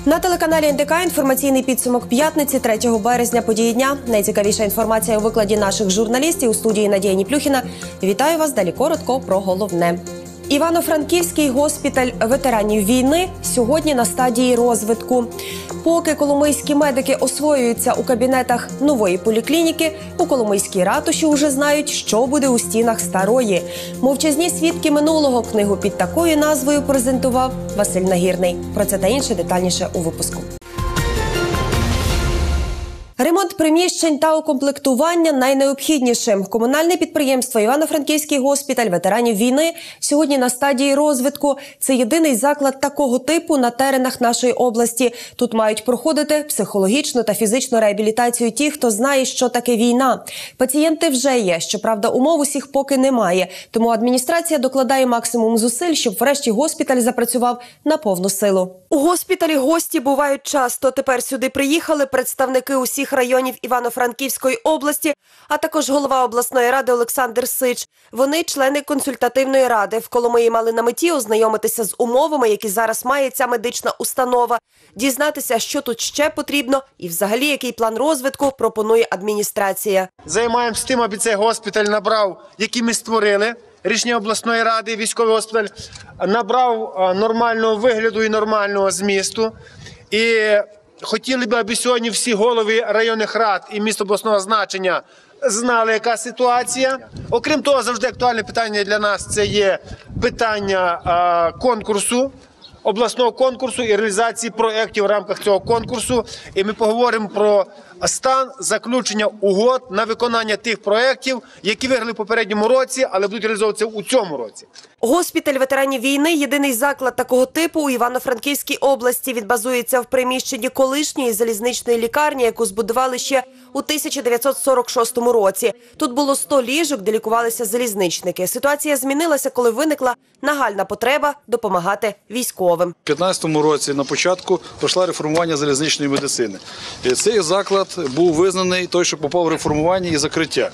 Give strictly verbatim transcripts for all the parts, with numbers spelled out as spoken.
На телеканалі ен де ка інформаційний підсумок п'ятниці, третього березня, події дня. Найцікавіша інформація у викладі наших журналістів у студії Надія Ніплюхіна. Вітаю вас, далі коротко про головне. Івано-Франківський госпіталь ветеранів війни сьогодні на стадії розвитку. Поки коломийські медики освоюються у кабінетах нової поліклініки, у Коломийській ратуші вже знають, що буде у стінах старої. Мовчазні свідки минулого книгу під такою назвою презентував Василь Нагірний. Про це та інше детальніше у випуску. Ремонт приміщень та укомплектування найнеобхіднішим. Комунальне підприємство «Івано-Франківський госпіталь ветеранів війни» сьогодні на стадії розвитку. Це єдиний заклад такого типу на теренах нашої області. Тут мають проходити психологічну та фізичну реабілітацію ті, хто знає, що таке війна. Пацієнти вже є, щоправда, умов усіх поки немає. Тому адміністрація докладає максимум зусиль, щоб врешті госпіталь запрацював на повну силу. У госпіталі гості бувають часто. Тепер сюди приїхали представники усіх районів Івано-Франківської області, а також голова обласної ради Олександр Сич. Вони члени консультативної ради. В Коломиї мали на меті ознайомитися з умовами, які зараз має ця медична установа, дізнатися, що тут ще потрібно і взагалі який план розвитку пропонує адміністрація. Займаємося тим, аби цей госпіталь набрав, який ми створили, рішення обласної ради, військовий госпіталь, набрав нормального вигляду і нормального змісту. І хотіли б, аби сьогодні всі голови районних рад і міст обласного значення знали, яка ситуація. Окрім того, завжди актуальне питання для нас – це є питання а, конкурсу, обласного конкурсу і реалізації проєктів в рамках цього конкурсу. І ми поговоримо про стан заключення угод на виконання тих проєктів, які виграли в попередньому році, але будуть реалізовуватися у цьому році. Госпіталь ветеранів війни – єдиний заклад такого типу у Івано-Франківській області. Він базується в приміщенні колишньої залізничної лікарні, яку збудували ще у тисяча дев'ятсот сорок шостому році. Тут було сто ліжок, де лікувалися залізничники. Ситуація змінилася, коли виникла нагальна потреба допомагати військовим. У дві тисячі п'ятнадцятому році на початку пройшло реформування залізничної медицини. Цей заклад був визнаний той, що попав в реформування і закриття.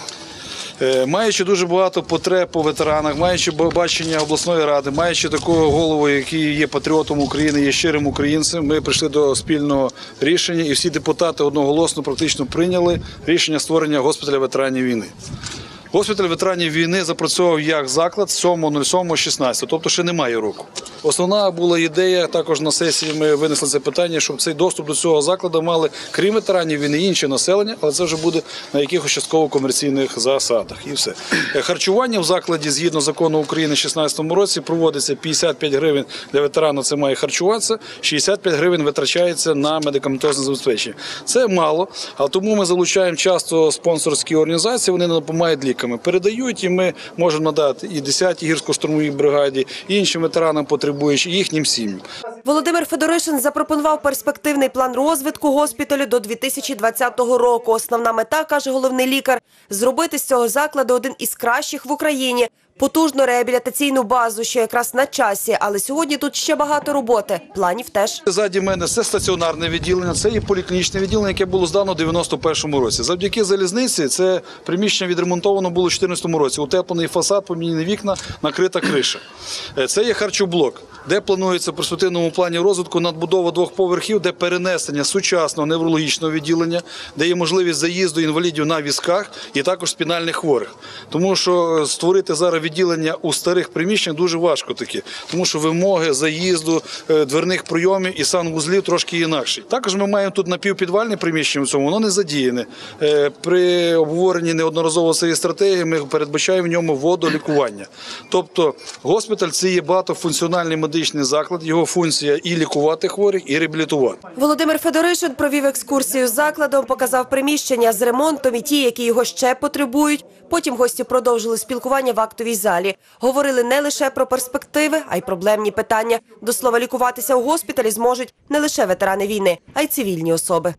Маючи дуже багато потреб по ветеранах, маючи бачення обласної ради, маючи такого голову, який є патріотом України, є щирим українцем, ми прийшли до спільного рішення і всі депутати одноголосно практично прийняли рішення створення госпіталя ветеранів війни. Госпіталь ветеранів війни запрацював як заклад сьомого сьомого шістнадцятого, тобто ще немає року. Основна була ідея, також на сесії ми винесли це питання, щоб цей доступ до цього закладу мали, крім ветеранів війни, інші населення, але це вже буде на якихось частково комерційних засадах і все. Харчування в закладі, згідно закону України в дві тисячі шістнадцятому році, проводиться п'ятдесят п'ять гривень для ветерана, це має харчуватися, шістдесят п'ять гривень витрачається на медикаментозне забезпечення. Це мало, а тому ми залучаємо часто спонсорські організації, вони нам допомагають лікарям. Передають, і ми можемо надати і десятій гірсько-штурмовій бригаді, і іншим ветеранам потребуючим, і їхнім сім'ям. Володимир Федоришин запропонував перспективний план розвитку госпіталю до дві тисячі двадцятого року. Основна мета, каже головний лікар, зробити з цього закладу один із кращих в Україні. Потужну реабілітаційну базу, що якраз на часі, але сьогодні тут ще багато роботи, планів теж. Ззаді мене це стаціонарне відділення, це є поліклінічне відділення, яке було здано в дев'яносто першому році. Завдяки залізниці це приміщення відремонтовано було у дві тисячі чотирнадцятому році. Утеплений фасад, поміняні вікна, накрита криша. Це є харчоблок, де планується в перспективному плані розвитку надбудова двох поверхів, де перенесення сучасного неврологічного відділення, де є можливість заїзду інвалідів на візках і також спінальних хворих. Тому що створити зараз відділення у старих приміщеннях дуже важко такі, тому що вимоги заїзду, дверних прийомів і санвузлів трошки інакші. Також ми маємо тут напівпідвальне приміщення в цьому, воно не задіяне. При обговоренні неодноразово цієї стратегії ми передбачаємо в ньому водолікування. Тобто госпіталь – це є багатофункціональний медичний заклад, його функція і лікувати хворих, і реабілітувати. Володимир Федоришин провів екскурсію з закладом, показав приміщення з ремонтом і ті, які його ще потребують. Потім гості продовжили спілкування в актовій залі. Говорили не лише про перспективи, а й проблемні питання. До слова, лікуватися у госпіталі зможуть не лише ветерани війни, а й цивільні особи.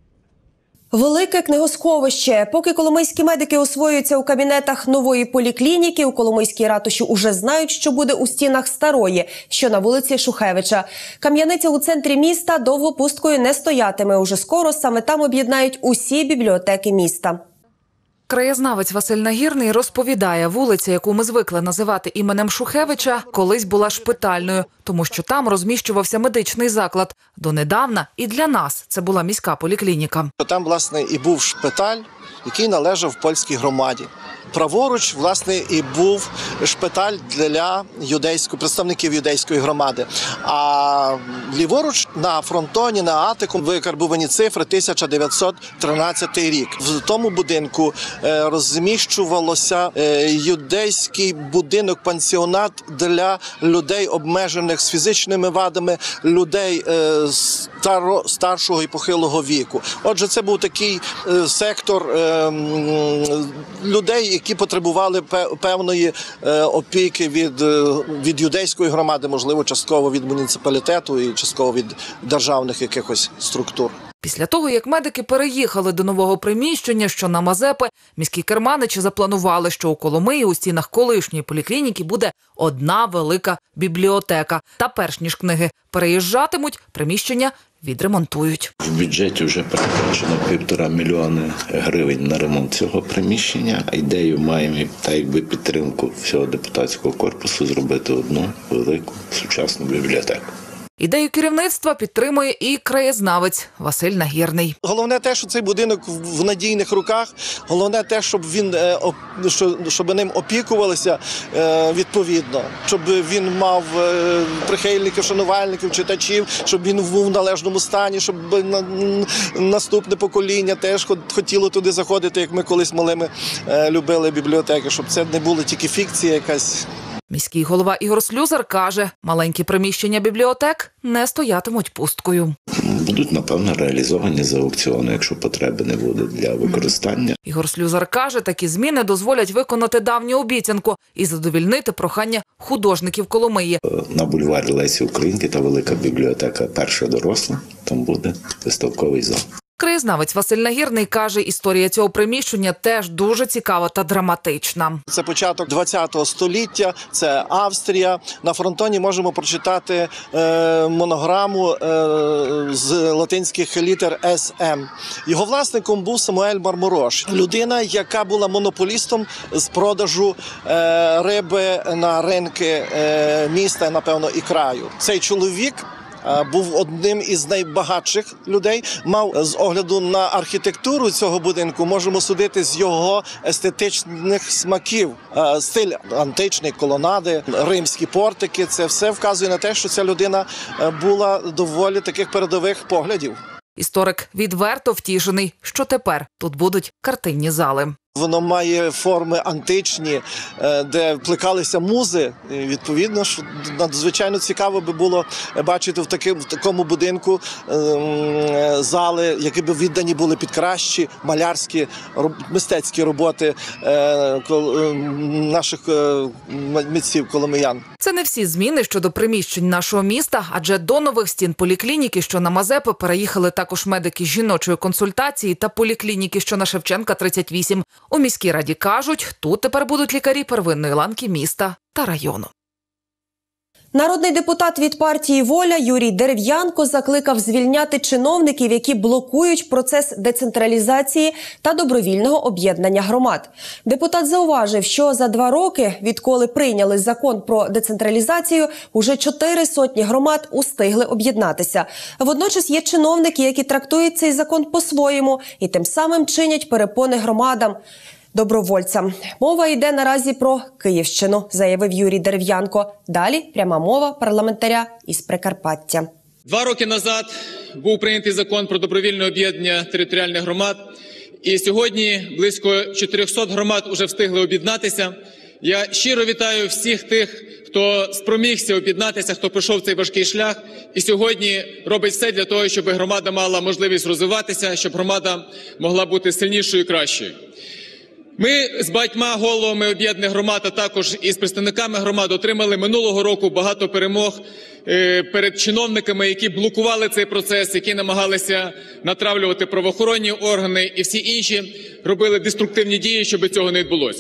Велике книгосховище. Поки коломийські медики освоюються у кабінетах нової поліклініки, у Коломийській ратуші уже знають, що буде у стінах старої, що на вулиці Шухевича. Кам'яниця у центрі міста довго пусткою не стоятиме. Уже скоро саме там об'єднають усі бібліотеки міста. Краєзнавець Василь Нагірний розповідає, вулиця, яку ми звикли називати іменем Шухевича, колись була шпитальною, тому що там розміщувався медичний заклад. Донедавна і для нас це була міська поліклініка. Там, власне, і був шпиталь, який належав польській громаді. Праворуч, власне, і був шпиталь для юдейської, представників юдейської громади. А ліворуч на фронтоні, на атику викарбувані цифри тисяча дев'ятсот тринадцятий рік. В тому будинку розміщувалося юдейський будинок-пансіонат для людей, обмежених з фізичними вадами, людей старо, старшого і похилого віку. Отже, це був такий сектор людей, які потребували певної опіки від, від юдейської громади, можливо, частково від муніципалітету і частково від державних якихось структур. Після того, як медики переїхали до нового приміщення, що на Мазепи, міські керманичі запланували, що у Коломиї у стінах колишньої поліклініки буде одна велика бібліотека. Та перш ніж книги переїжджатимуть, приміщення відремонтують. В бюджеті вже передбачено півтора мільйони гривень на ремонт цього приміщення. Ідею маємо, та якби підтримку всього депутатського корпусу, зробити одну велику сучасну бібліотеку. Ідею керівництва підтримує і краєзнавець Василь Нагірний. Головне те, що цей будинок в надійних руках, головне те, щоб він щоб ним опікувалися відповідно, щоб він мав прихильників, шанувальників, читачів, щоб він був в належному стані, щоб наступне покоління теж хотіло туди заходити, як ми колись малими любили бібліотеки, щоб це не було тільки фікція якась. Міський голова Ігор Слюсар каже, маленькі приміщення бібліотек не стоятимуть пусткою. Будуть, напевно, реалізовані за аукціону, якщо потреби не буде для використання. Ігор Слюсар каже, такі зміни дозволять виконати давню обіцянку і задовільнити прохання художників Коломиї. На бульварі Лесі Українки та велика бібліотека «Перша доросла», там буде виставковий зал. Краєзнавець Василь Нагірний каже, історія цього приміщення теж дуже цікава та драматична. Це початок ХХ століття, це Австрія. На фронтоні можемо прочитати е, монограму е, з латинських літер С М. Його власником був Самуель Мармурош. Людина, яка була монополістом з продажу е, риби на ринки е, міста, напевно, і краю. Цей чоловік був одним із найбагатших людей, мав з огляду на архітектуру цього будинку, можемо судити з його естетичних смаків. Стиль античний, колонади, римські портики, це все вказує на те, що ця людина була доволі таких передових поглядів. Історик відверто втішений, що тепер тут будуть картинні зали. Воно має форми античні, де плекалися музи. Відповідно, що надзвичайно цікаво би було бачити в, таким, в такому будинку зали, які б віддані були під кращі малярські, мистецькі роботи наших митців коломиян. Це не всі зміни щодо приміщень нашого міста, адже до нових стін поліклініки, що на Мазепи, переїхали також медики жіночої консультації та поліклініки, що на Шевченка, тридцять вісім. У міській раді кажуть, тут тепер будуть лікарі первинної ланки міста та району. Народний депутат від партії «Воля» Юрій Дерев'янко закликав звільняти чиновників, які блокують процес децентралізації та добровільного об'єднання громад. Депутат зауважив, що за два роки, відколи прийняли закон про децентралізацію, уже чотири сотні громад устигли об'єднатися. Водночас є чиновники, які трактують цей закон по-своєму і тим самим чинять перепони громадам. Добровольцям. Мова йде наразі про Київщину, заявив Юрій Дерев'янко. Далі пряма мова парламентаря із Прикарпаття. Два роки назад був прийнятий закон про добровільне об'єднання територіальних громад. І сьогодні близько чотирьохсот громад вже встигли об'єднатися. Я щиро вітаю всіх тих, хто спромігся об'єднатися, хто пройшов цей важкий шлях і сьогодні робить все для того, щоб громада мала можливість розвиватися, щоб громада могла бути сильнішою і кращою. Ми з багатьма головами об'єднаних громад, а також із представниками громад отримали минулого року багато перемог перед чиновниками, які блокували цей процес, які намагалися натравлювати правоохоронні органи і всі інші робили деструктивні дії, щоб цього не відбулося.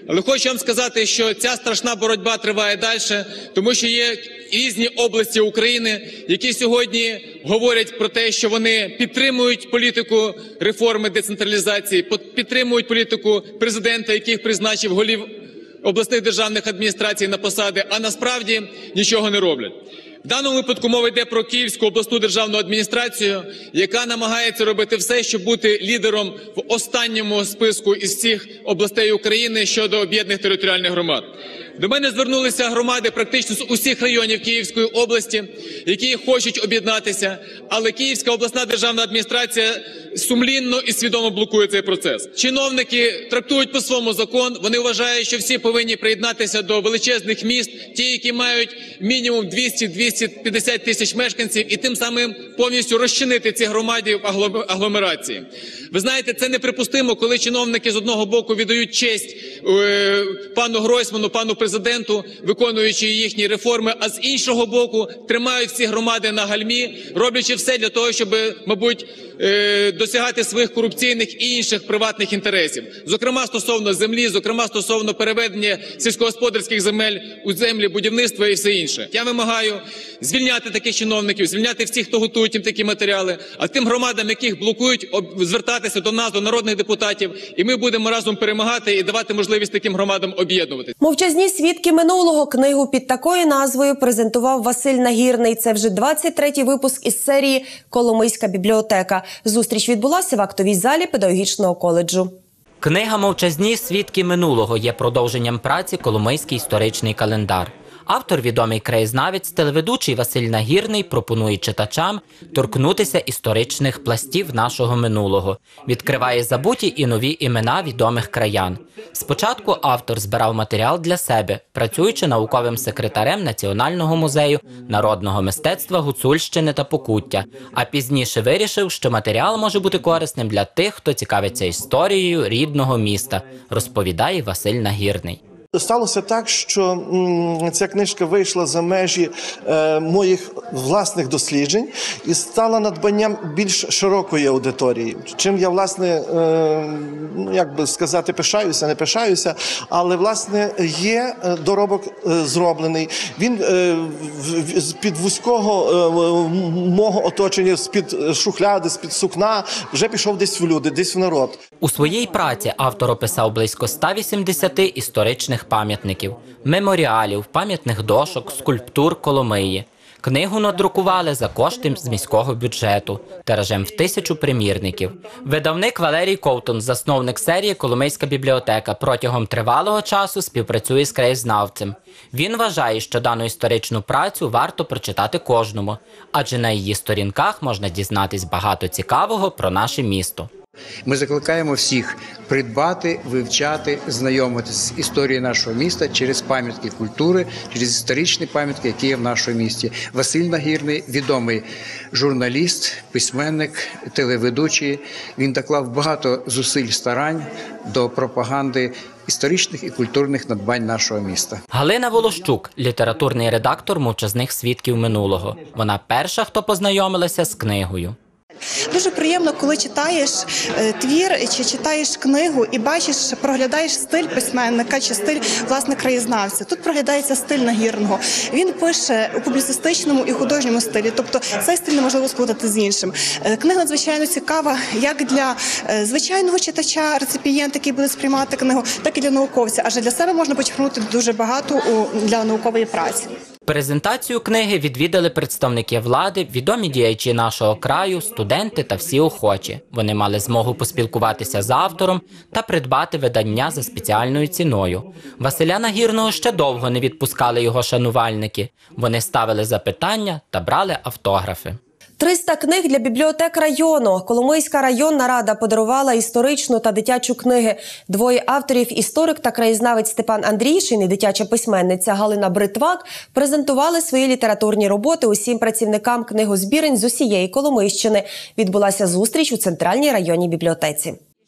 Але хочу вам сказати, що ця страшна боротьба триває далі, тому що є різні області України, які сьогодні говорять про те, що вони підтримують політику реформи децентралізації, підтримують політику президента, яких призначив голів обласних державних адміністрацій на посади, а насправді нічого не роблять. В даному випадку мова йде про Київську обласну державну адміністрацію, яка намагається робити все, щоб бути лідером в останньому списку із всіх областей України щодо об'єднаних територіальних громад. До мене звернулися громади практично з усіх районів Київської області, які хочуть об'єднатися, але Київська обласна державна адміністрація сумлінно і свідомо блокує цей процес. Чиновники трактують по-своєму закон, вони вважають, що всі повинні приєднатися до величезних міст, ті, які мають мінімум двісті - двісті п'ятдесят тисяч мешканців, і тим самим повністю розчинити ці громади в агломерації. Ви знаєте, це неприпустимо, коли чиновники з одного боку віддають честь е, пану Гройсману, пану президенту, виконуючи їхні реформи, а з іншого боку тримають ці громади на гальмі, роблячи все для того, щоб, мабуть, е, досягати своїх корупційних і інших приватних інтересів. Зокрема, стосовно землі, зокрема, стосовно переведення сільськогосподарських земель у землі, будівництва і все інше. Я вимагаю звільняти таких чиновників, звільняти всіх, хто готують їм такі матеріали, а тим громадам, яких блокують, звертатися до нас, до народних депутатів, і ми будемо разом перемагати і давати можливість таким громадам об'єднуватися. Мовчазні свідки минулого. Книгу під такою назвою презентував Василь Нагірний. Це вже двадцять третій випуск із серії «Коломийська бібліотека». Зустріч відбулася в актовій залі педагогічного коледжу. Книга «Мовчазні свідки минулого» є продовженням праці «Коломийський історичний календар». Автор, відомий краєзнавець, телеведучий Василь Нагірний пропонує читачам торкнутися історичних пластів нашого минулого, відкриває забуті і нові імена відомих краян. Спочатку автор збирав матеріал для себе, працюючи науковим секретарем Національного музею народного мистецтва Гуцульщини та Покуття, а пізніше вирішив, що матеріал може бути корисним для тих, хто цікавиться історією рідного міста, розповідає Василь Нагірний. Сталося так, що м, ця книжка вийшла за межі е, моїх власних досліджень і стала надбанням більш широкої аудиторії. Чим я, власне, е, ну, як би сказати, пишаюся, не пишаюся, але, власне, є доробок е, зроблений. Він е, в, з-під вузького е, мого оточення, з-під шухляди, з-під сукна, вже пішов десь в люди, десь в народ. У своїй праці автор описав близько ста вісімдесяти історичних пам'ятників, меморіалів, пам'ятних дошок, скульптур Коломиї. Книгу надрукували за кошти з міського бюджету, тиражем в тисячу примірників. Видавник Валерій Ковтун, засновник серії «Коломийська бібліотека», протягом тривалого часу співпрацює з краєзнавцем. Він вважає, що дану історичну працю варто прочитати кожному, адже на її сторінках можна дізнатись багато цікавого про наше місто. Ми закликаємо всіх придбати, вивчати, знайомитися з історією нашого міста через пам'ятки культури, через історичні пам'ятки, які є в нашому місті. Василь Нагірний – відомий журналіст, письменник, телеведучий. Він доклав багато зусиль, старань до пропаганди історичних і культурних надбань нашого міста. Галина Волощук – літературний редактор «Мовчазних свідків минулого». Вона перша, хто познайомилася з книгою. Дуже приємно, коли читаєш е, твір чи читаєш книгу і бачиш, проглядаєш стиль письменника чи стиль, власне, краєзнавця. Тут проглядається стиль Нагірного. Він пише у публіцистичному і художньому стилі, тобто цей стиль неможливо сплутати з іншим. Е, книга надзвичайно цікава як для е, звичайного читача, реципієнта, який буде сприймати книгу, так і для науковця, адже для себе можна почерпнути дуже багато у, для наукової праці. Презентацію книги відвідали представники влади, відомі діячі нашого краю, студенти та всі охочі. Вони мали змогу поспілкуватися з автором та придбати видання за спеціальною ціною. Василя Нагірного ще довго не відпускали його шанувальники. Вони ставили запитання та брали автографи. триста книг для бібліотек району. Коломийська районна рада подарувала історичну та дитячу книги. Двоє авторів – історик та краєзнавець Степан Андрійшин і дитяча письменниця Галина Бритвак – презентували свої літературні роботи усім працівникам книгозбірень з усієї Коломийщини. Відбулася зустріч у Центральній районній бібліотеці.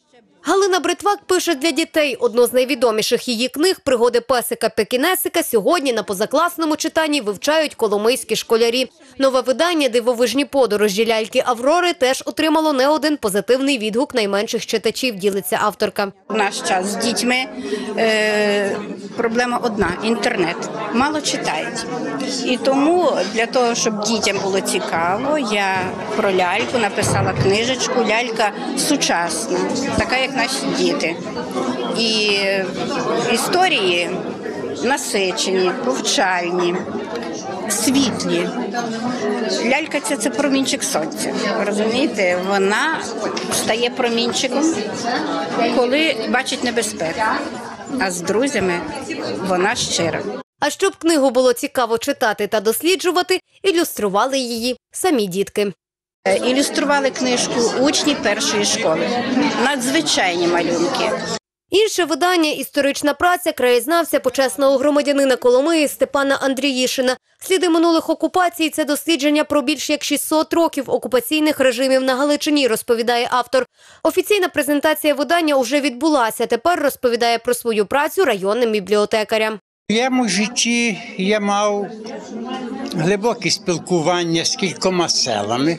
Галина Бритвак пише для дітей. Одну з найвідоміших її книг «Пригоди песика-пекінесика» сьогодні на позакласному читанні вивчають коломийські школярі. Нове видання «Дивовижні подорожі ляльки Аврори» теж отримало не один позитивний відгук найменших читачів, ділиться авторка. В наш час з дітьми е, проблема одна – інтернет. Мало читають. І тому для того, щоб дітям було цікаво, я про ляльку написала книжечку «Лялька сучасна», така як наші діти. І історії насичені, повчальні, світлі. Лялька – це, це промінчик сонця. Розумієте? Вона стає промінчиком, коли бачить небезпеку. А з друзями вона щира. А щоб книгу було цікаво читати та досліджувати, ілюстрували її самі дітки. Ілюстрували книжку учні першої школи. Надзвичайні малюнки. Інше видання – історична праця краєзнавця, почесного громадянина Коломиї Степана Андріїшина. Сліди минулих окупацій – це дослідження про більш як шістсот років окупаційних режимів на Галичині, розповідає автор. Офіційна презентація видання уже відбулася. Тепер розповідає про свою працю районним бібліотекарям. У моєму житті я мав глибоке спілкування з кількома селами.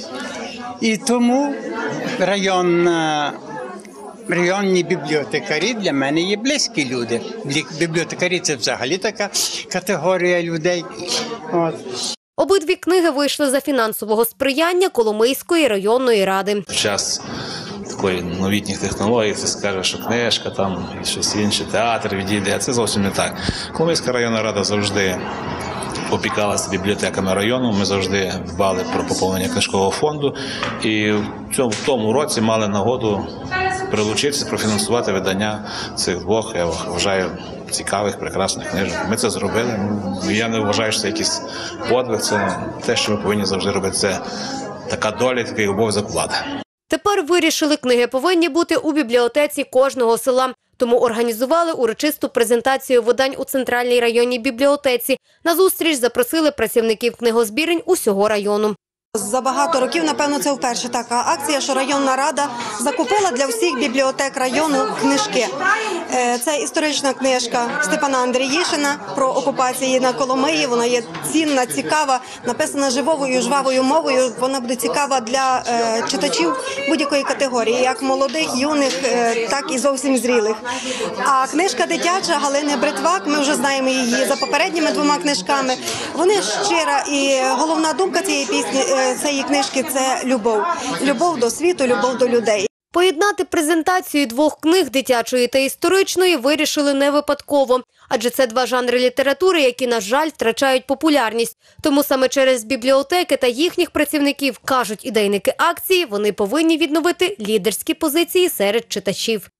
І тому районна Районні бібліотекарі для мене є близькі люди. Бібліотекарі – це взагалі така категорія людей. От. Обидві книги вийшли за фінансового сприяння Коломийської районної ради. В час такої новітніх технологій ти скажеш, що книжка, там і щось інше, театр відійде, а це зовсім не так. Коломийська районна рада завжди опікалася бібліотеками району, ми завжди дбали про поповнення книжкового фонду і в цьому в тому році мали нагоду прилучитися, профінансувати видання цих двох, я вважаю, цікавих, прекрасних книжок. Ми це зробили. Я не вважаю, що це якийсь подвиг, це те, що ми повинні завжди робити. Це така доля, такий обов'язок влади. Тепер вирішили, книги повинні бути у бібліотеці кожного села. Тому організували урочисту презентацію видань у центральній районній бібліотеці. На зустріч запросили працівників книгозбірень усього району. За багато років, напевно, це вперше така акція, що районна рада закупила для всіх бібліотек району книжки. Це історична книжка Степана Андріїшина про окупації на Коломиї. Вона є цінна, цікава, написана живою, жвавою мовою. Вона буде цікава для читачів будь-якої категорії, як молодих, юних, так і зовсім зрілих. А книжка дитяча Галини Бритвак, ми вже знаємо її за попередніми двома книжками. Вони щира, і головна думка цієї пісні, цієї книжки – це любов. Любов до світу, любов до людей. Поєднати презентацію двох книг, дитячої та історичної, вирішили не випадково. Адже це два жанри літератури, які, на жаль, втрачають популярність. Тому саме через бібліотеки та їхніх працівників, кажуть ідейники акції, вони повинні відновити лідерські позиції серед читачів.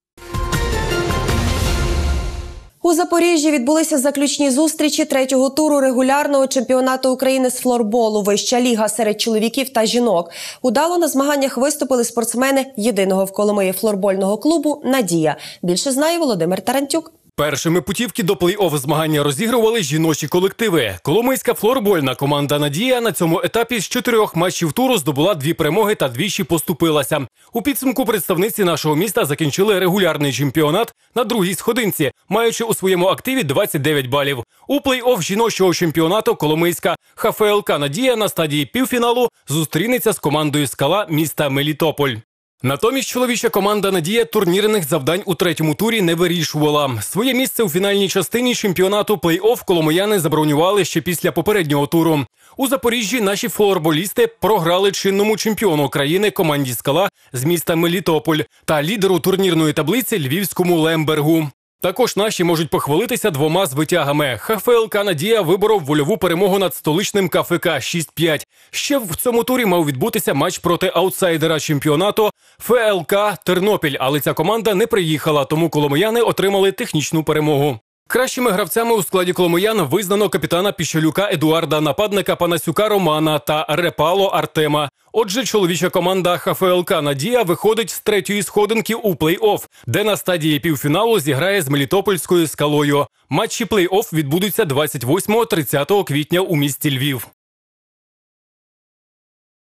У Запоріжжі відбулися заключні зустрічі третього туру регулярного чемпіонату України з флорболу «Вища ліга» серед чоловіків та жінок. Удало на змаганнях виступили спортсмени єдиного в Коломиї флорбольного клубу «Надія». Більше знає Володимир Тарантюк. Першими путівки до плей-офф змагання розігрували жіночі колективи. Коломийська флорбольна команда «Надія» на цьому етапі з чотирьох матчів туру здобула дві перемоги та двічі поступилася. У підсумку представниці нашого міста закінчили регулярний чемпіонат на другій сходинці, маючи у своєму активі двадцять дев'ять балів. У плей-офф жіночого чемпіонату коломийська ха фе ел ка «Надія» на стадії півфіналу зустрінеться з командою «Скала» міста Мелітополь. Натомість чоловіча команда «Надія» турнірних завдань у третьому турі не вирішувала. Своє місце у фінальній частині чемпіонату плей-офф коломияни забронювали ще після попереднього туру. У Запоріжжі наші флорболісти програли чинному чемпіону країни команді «Скала» з міста Мелітополь та лідеру турнірної таблиці львівському «Лембергу». Також наші можуть похвалитися двома звитягами. ха фе ел ка «Надія» виборов вольову перемогу над столичним ка фе ка шість п'ять. Ще в цьому турі мав відбутися матч проти аутсайдера чемпіонату еф ел ка «Тернопіль», але ця команда не приїхала, тому коломияни отримали технічну перемогу. Кращими гравцями у складі коломиян визнано капітана Піщалюка Едуарда, нападника Панасюка Романа та Репало Артема. Отже, чоловіча команда ха фе ел ка «Надія» виходить з третьої сходинки у плей-офф, де на стадії півфіналу зіграє з Мелітопольською «Скалою». Матчі плей-офф відбудуться двадцять восьмого - тридцятого квітня у місті Львів.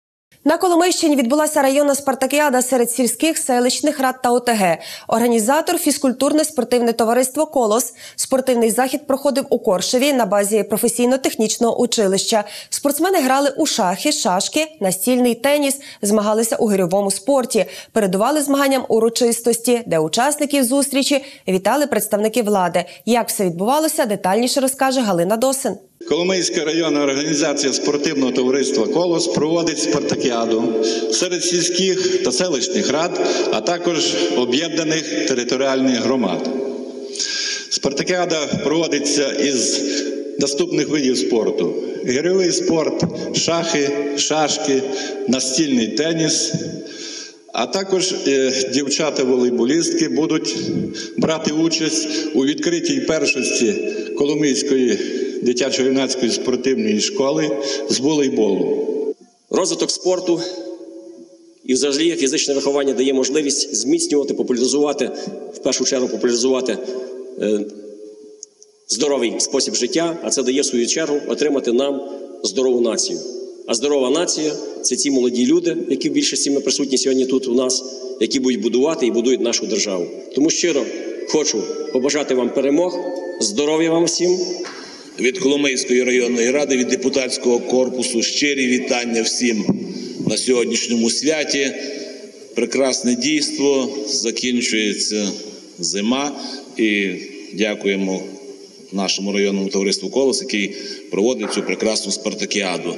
На Коломийщині відбулася районна спартакіада серед сільських, селищних рад та О Те Ге. Організатор – фізкультурне спортивне товариство «Колос». Спортивний захід проходив у Коршеві на базі професійно-технічного училища. Спортсмени грали у шахи, шашки, настільний теніс, змагалися у гирьовому спорті. Передували змаганням урочистості, де учасників зустрічі вітали представники влади. Як все відбувалося, детальніше розкаже Галина Досин. Коломийська районна організація спортивного товариства «Колос» проводить спартакіаду серед сільських та селищних рад, а також об'єднаних територіальних громад. Спартакіада проводиться із наступних видів спорту: гирьовий спорт, шахи, шашки, настільний теніс, а також дівчата-волейболістки будуть брати участь у відкритій першості Коломийської дитячо-юнацької спортивної школи з волейболу. Розвиток спорту і взагалі фізичне виховання дає можливість зміцнювати, популяризувати, в першу чергу популяризувати е, здоровий спосіб життя, а це дає в свою чергу отримати нам здорову націю. А здорова нація – це ті молоді люди, які в більшості ми присутні сьогодні тут у нас, які будуть будувати і будують нашу державу. Тому щиро хочу побажати вам перемог, здоров'я вам всім. Від Коломийської районної ради, від депутатського корпусу щирі вітання всім на сьогоднішньому святі. Прекрасне дійство, закінчується зима і дякуємо нашому районному товариству «Колос», який проводить цю прекрасну спартакіаду.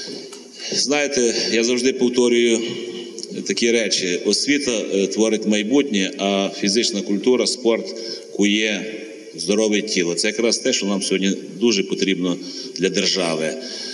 Знаєте, я завжди повторюю такі речі: освіта творить майбутнє, а фізична культура, спорт кує здорове тіло. Це якраз те, що нам сьогодні дуже потрібно для держави.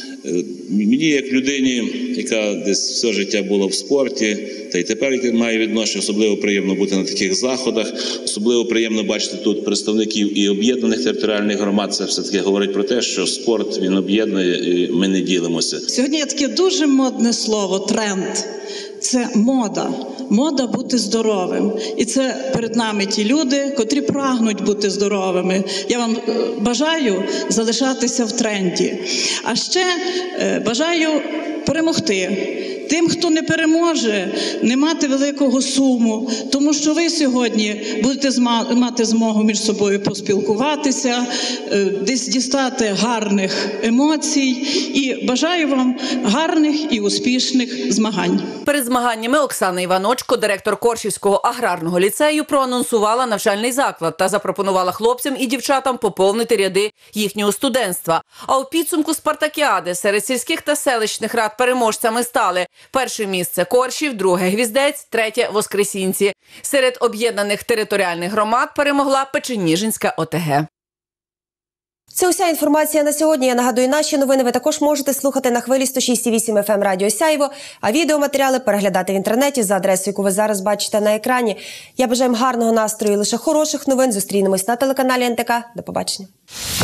Мені, як людині, яка десь все життя була в спорті, та й тепер має відношення, особливо приємно бути на таких заходах, особливо приємно бачити тут представників і об'єднаних територіальних громад. Це все-таки говорить про те, що спорт, він об'єднує, і ми не ділимося. Сьогодні є таке дуже модне слово – тренд. Це мода. Мода бути здоровим. І це перед нами ті люди, котрі прагнуть бути здоровими. Я вам бажаю залишатися в тренді. А ще бажаю перемогти. Тим, хто не переможе, не мати великого суму, тому що ви сьогодні будете мати змогу між собою поспілкуватися, десь дістати гарних емоцій. І бажаю вам гарних і успішних змагань. Перед змаганнями Оксана Іваночко, директор Коршівського аграрного ліцею, проанонсувала навчальний заклад та запропонувала хлопцям і дівчатам поповнити ряди їхнього студентства. А у підсумку спартакіади серед сільських та селищних рад переможцями стали: перше місце – Коршів, друге – Гвіздець, третє – Воскресінці. Серед об'єднаних територіальних громад перемогла Печеніжинська О Те Ге. Це уся інформація на сьогодні. Я нагадую, наші новини ви також можете слухати на хвилі сто шість і вісім еф ем Радіо Сяйво, а відеоматеріали переглядати в інтернеті за адресою, яку ви зараз бачите на екрані. Я бажаю вам гарного настрою і лише хороших новин. Зустрінемось на телеканалі Ен Те Ка. До побачення.